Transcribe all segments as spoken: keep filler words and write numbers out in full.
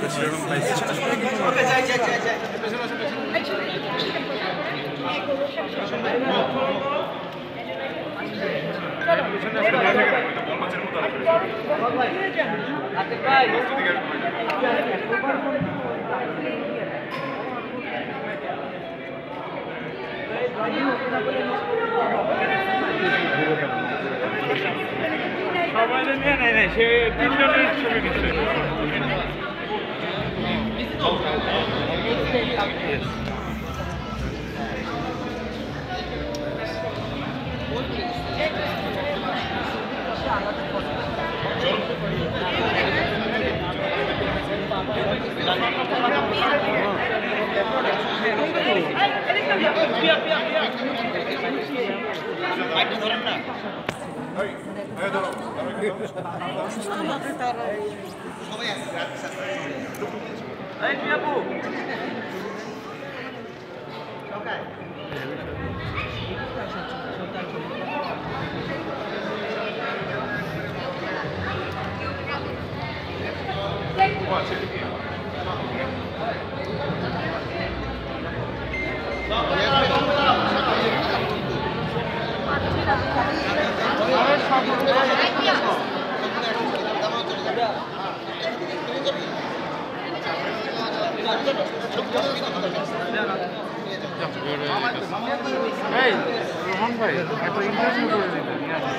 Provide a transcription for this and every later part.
সবাই নিয়ে নেয় না সে তিনজনের ছবি দিচ্ছে ধরেন না এই রোহন ভাই এত ইন্টারভিউ করে দিতেন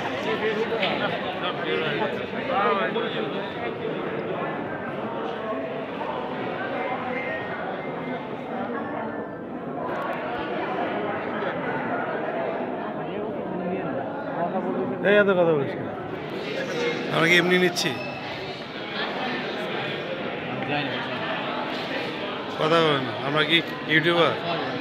এই এত কথা বলিস আমরা কি এমনি নিচ্ছি কথা বলে না আমরা কি ইউটিউবার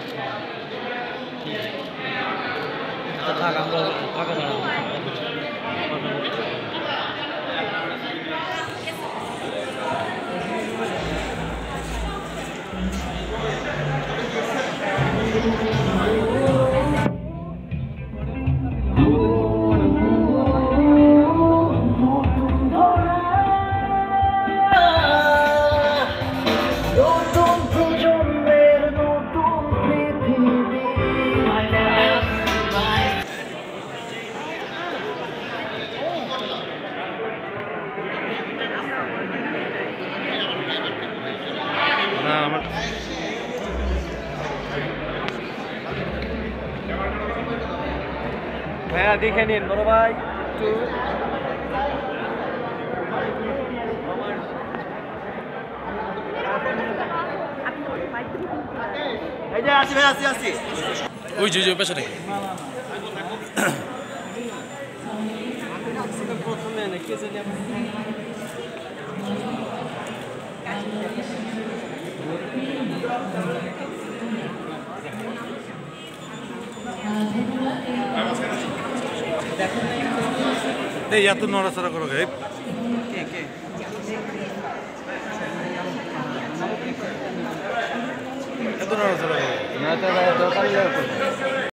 ভাইয়া দেখে নিন বড় ভাই একটু এই যে আসি ভাই আসি আসি ওই যে যে পেছনে প্রথমে না কে জানি এই এত নড়াচড়া করো গে এত নড়াচড়া করো